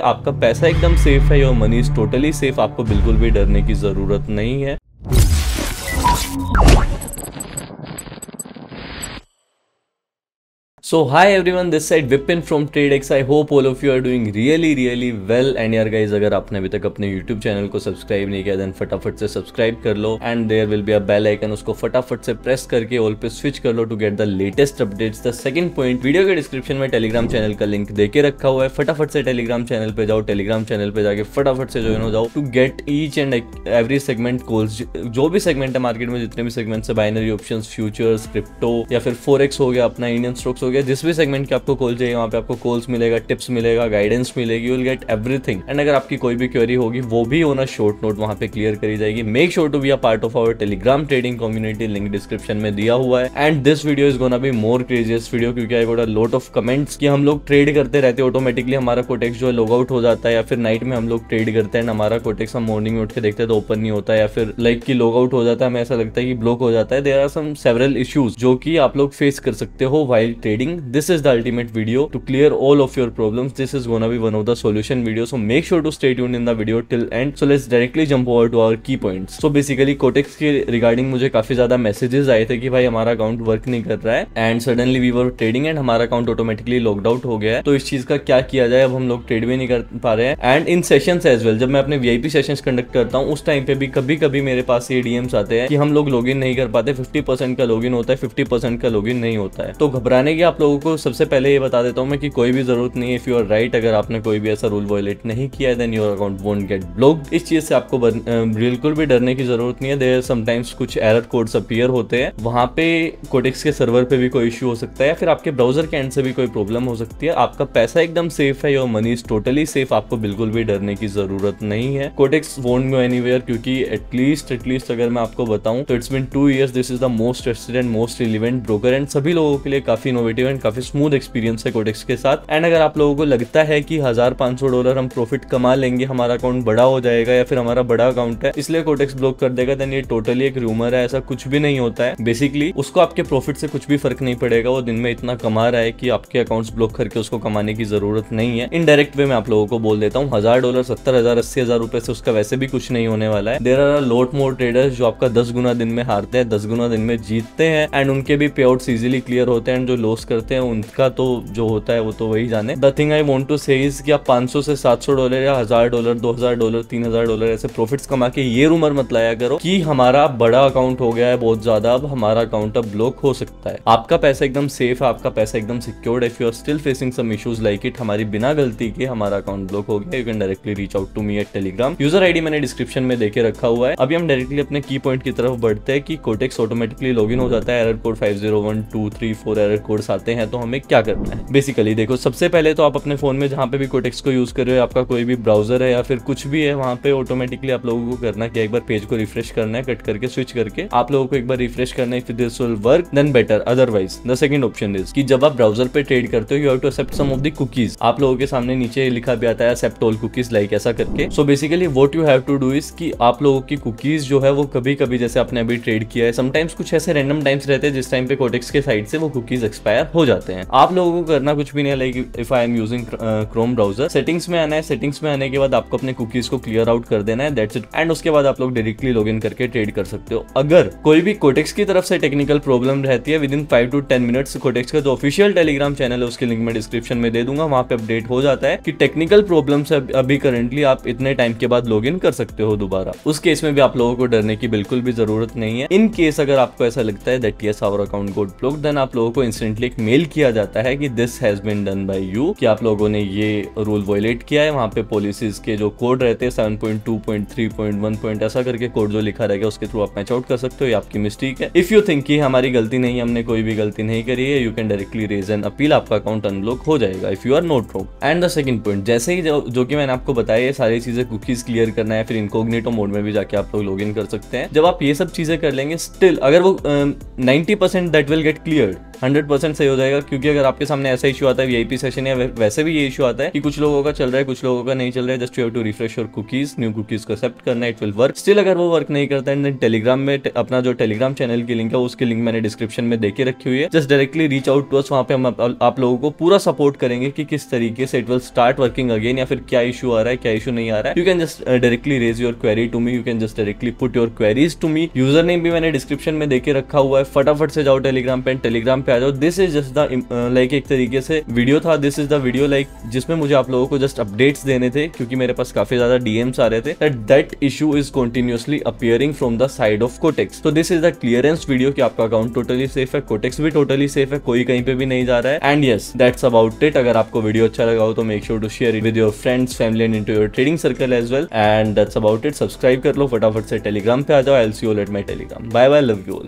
आपका पैसा एकदम सेफ है, your money is totally safe, आपको बिल्कुल भी डरने की जरूरत नहीं है। So hi everyone, this side Vipin from TradeX. I hope all of you are doing really well. And यार guys, अगर आपने अभी तक अपने YouTube चैनल को सब्सक्राइब नहीं किया, then फटाफट से सब्सक्राइब कर लो and there will be a bell icon, उसको फटाफट से प्रेस करके ऑल पे स्विच कर लो to get the latest updates. The second point, video के डिस्क्रिप्शन में टेलीग्राम चैनल का लिंक देके रखा हुआ है, फटाफट से टेलीग्राम चैनल पे जाओ, टेलीग्राम चैनल पे जाके फटाफट से ज्वाइन हो जाओ to get each and every segment calls. जो भी सेगमेंट है मार्केट में, जितने भी सेगमेंट्स है, बाइनरी ऑप्शंस, फ्यूचर्स, क्रिप्टो या फिर फॉरेक्स हो गया, अपना इंडियन स्टॉक्स हो गया, जिस भी सेगमेंट के आपको कॉल चाहिए वहां पे आपको कॉल्स मिलेगा, टिप्स मिलेगा, गाइडेंस मिलेगी, you will get everything. And अगर आपकी कोई भी क्वेरी होगी वो भी ऑन अ शॉर्ट नोट वहां पे क्लियर करी जाएगी। Make sure to be a part of our Telegram trading community, link description में दिया हुआ है। And this video is gonna be more craziest video, क्योंकि I got a lot of comments कि हम लोग ट्रेड करते रहते हैं, ऑटोमेटिकली हमारा कोटेक्स जो है लॉग आउट हो जाता है, या फिर नाइट में हम लोग ट्रेड करते हैं, हमारा कोटेक्स हम मॉर्निंग में उठ के देखते हैं तो ओपन नहीं होता है, या फिर लाइक की लॉग आउट हो जाता है, हमें ऐसा लगता है कि ब्लॉक हो जाता है। There are some several issues जो कि आप लोग फेस कर सकते हो while trading. This is the ultimate video to clear all of your problems. This is gonna be one of the solution videos, so make sure to stay tuned in the video till end. So let's directly jump over to our key points. So basically Quotex के regarding मुझे काफी ज्यादा messages आए थे कि भाई हमारा account work नहीं कर रहा है and suddenly we were trading and हमारा अकाउंट ऑटोमेटिकली लॉक्ड आउट हो गया है। तो इस चीज का क्या किया जाए, अब हम लोग ट्रेड भी नहीं कर पा रहे हैं। And in sessions as well, जब मैं अपने वीआईपी सेशंस कंडक्ट करता हूँ उस टाइम पे भी कभी कभी मेरे पास ये डीएम्स आते हैं कि हम लोग लॉगिन नहीं कर पाते, 50% का लॉगिन होता है, 50% का लॉगिन नहीं होता है। तो घबराने की आप लोगों को सबसे पहले ये बता देता हूँ मैं कि कोई भी जरूरत नहीं है। इफ यू आर राइट, अगर आपने कोई भी ऐसा रूल वायलेट नहीं किया है then your account won't get blocked. इस चीज से आपको बिल्कुल भी डरने की जरूरत नहीं है। देयर समटाइम्स कुछ एरर कोड्स अपीयर होते हैं, वहां पे कोटेक्स के सर्वर पे भी कोई इश्यू हो सकता है, या फिर आपके ब्राउजर के एंड से भी कोई प्रॉब्लम हो सकती है। आपका पैसा एकदम सेफ है, your money is totally safe, आपको बिल्कुल भी डरने की जरूरत नहीं है। कोटेक्स वोंट गो एनीवेयर, क्योंकि एटलीस्ट अगर मैं आपको बताऊं तो it's been 2 years, this is the most trusted and most relevant broker and सभी लोगों के लिए काफी इनोवेटिव एंड काफी स्मूथ एक्सपीरियंस है कोटेक्स के साथ। एंड अगर आप लोगों को लगता है कि $1500 हम प्रॉफिट कमा लेंगे, हमारा अकाउंट बड़ा हो जाएगा या फिर हमारा बड़ा अकाउंट है इसलिए कोटेक्स ब्लॉक कर देगा, देन ये टोटली एक रूमर है, ऐसा कुछ भी नहीं होता है। बेसिकली उसको आपके प्रॉफिट से कुछ भी फर्क नहीं पड़ेगा, वो दिन में इतना कमा रहा है कि आपके अकाउंट्स ब्लॉक करके उसको कमाने की जरूरत नहीं है। इनडायरेक्ट वे में आप लोगों को बोल देता हूँ, $1000, $70,000, $80,000 रुपए से उसका वैसे भी कुछ नहीं होने वाला है। There are lot more traders जो आपका 10 गुना दिन में हारते हैं, 10 गुना दिन में जीतते हैं एंड उनके भी पे आउट्स इजीली क्लियर होते हैं। जो लॉस करते हैं उनका तो जो होता है वो तो वही जाने। The thing I want to say is कि आप $500 से $700 या $1000, $2000, $3000 ऐसे प्रॉफिट्स कमा के ये रूमर मत लाया करो कि हमारा बड़ा अकाउंट हो गया है बहुत ज्यादा, अब हमारा अकाउंट अब ब्लॉक हो सकता है। आपका पैसा एकदम सेफ है, आपका पैसा एकदम सिक्योर्ड है। If you are still facing some issues like it, हमारी बिना गलती के हमारा अकाउंट ब्लॉक हो गया, you can directly reach out to me at Telegram. User ID मैंने डिस्क्रिप्शन में देके रखा हुआ है। अभी हम डायरेक्टली अपने की पॉइंट की तरफ बढ़ते हैं कि कोटेक्स ऑटोमेटिकली लॉगिन हो जाता है, एरर कोड 501234 एरर कोड्स आते हैं, तो हमें क्या करना है। बेसिकली देखो, सबसे पहले तो आप अपने फोन में जहां पे भी कोटेक्स को यूज कर रहे हो, आपका कोई भी ब्राउजर है या फिर कुछ भी है, वहां पे ऑटोमेटिकली आप लोगों को करना कि एक बार पेज को रिफ्रेश करना है, कट करके स्विच करके आप लोगों को एक बार रिफ्रेश करना है। If this will work then better, otherwise the second option is कि जब आप ब्राउजर पे ट्रेड करते हो you have to accept some of the cookies. आप लोगों के सामने नीचे लिखा भी आता है एक्सेप्ट ऑल कुकीज, लाइक ऐसा करके। So basically what you have to do is कि आप लोगों की कुकीज जो है वो कभी कभी, जैसे आपने अभी ट्रेड किया है, समटाइम्स कुछ ऐसे रैंडम टाइम्स रहते हैं जिस टाइम पे कोटेक्स के साइड से वो कुकीज एक्सपायर हो जाते हैं। आप लोगों को करना कुछ भी नहीं है, like if I am using Chrome browser, settings में आना है, सेटिंग्स में आने के बाद आपको अपने कुकीज को क्लियर आउट कर देना है, दैट्स इट। एंड उसके बाद आप लोग डायरेक्टली लॉगिन करके ट्रेड कर सकते हो। अगर कोई भी कोटेक्स की तरफ से टेक्निकल प्रॉब्लम रहती है, within 5 to 10 minutes Quotex का जो ऑफिशियल टेलीग्राम चैनल है उसके लिंक में डिस्क्रिप्शन में दे दूंगा, वहां पे अपडेट हो जाता है कि टेक्निकल प्रॉब्लम से अभी करंटली आप इतने टाइम के बाद लॉगिन कर सकते हो दोबारा। उस केस में भी आप लोगों को डरने की बिल्कुल भी जरूरत नहीं है। इन केस अगर आपको ऐसा लगता है that yes our account got blocked, then आप लोगों को इंस्टेंटली एक मेल किया जाता है कि this has been done by you, कि आप लोगों ने ये रूल वायलेट किया है। वहां पे पॉलिसीज के जो कोड रहते हैं 7.2.3.1. ऐसा करके कोड जो लिखा रहेगा उसके थ्रू आप मैच आउट कर सकते हो, ये आपकी मिस्टेक है। इफ यू थिंक कि हमारी गलती नहीं, हमने कोई भी गलती नहीं करी है, you can directly raise an appeal, आपका अकाउंट अनब्लॉक हो जाएगा if you are not wrong. And the second point, जैसे ही जो कि मैंने आपको बताया, ये सारी चीजें कुकीज क्लियर करना है, फिर इनकॉग्निटो मोड में भी जाके आप लोग लॉगिन कर सकते हैं। जब आप ये सब चीजें कर लेंगे, स्टिल अगर वो 90% दैट विल गेट क्लियर्ड, 100% सही हो जाएगा, क्योंकि अगर आपके सामने ऐसा इशू आता है वीआईपी सेशन या वैसे भी ये इशू आता है कि कुछ लोगों का चल रहा है कुछ लोगों का नहीं चल रहा है, just you have to refresh your cookies, new cookies को एक्सेप्ट करना, इट विल वर्क। स्टिल अगर वो वर्क नहीं करता है, टेलीग्राम में अपना जो टेलीग्राम चैनल की लिंक है उसकी लिंक मैंने डिस्क्रिप्शन में देके रखी हुई है, just directly reach out to us. वहां पे हम आप लोगों को पूरा सपोर्ट करेंगे कि किस तरीके से it will start working again, या फिर क्या इशू आ रहा है क्या इशू नहीं आ रहा है। You can just directly raise your query to me, you can just directly put your queries to me. User name भी मैंने डिस्क्रिप्शन में देके रखा हुआ है, फटाफट से जाओ टेलीग्राम पे, टेलीग्राम पे आ जाओ। This is just the like एक तरीके से वीडियो था, this is the video like जिसमें मुझे आप लोगों को जस्ट अपडेट्स देने थे, क्योंकि मेरे पास काफी ज्यादा डीएम्स आ रहे थे that issue is continuously appearing from the side of Quotex. तो this is the clearance video कि आपका अकाउंट टोटली सेफ है, कोटेक्स भी टोटली सेफ है, कोई कहीं पे भी नहीं जा रहा है। And yes, that's about it. अगर आपको वीडियो अच्छा लगा हो तो make sure to share it with your friends, family and into your trading circle as well. And that's about it. Subscribe कर लो फटाफट से, टेलीग्राम पे आ जाओ। I will see you all at my Telegram. Bye bye, love you all.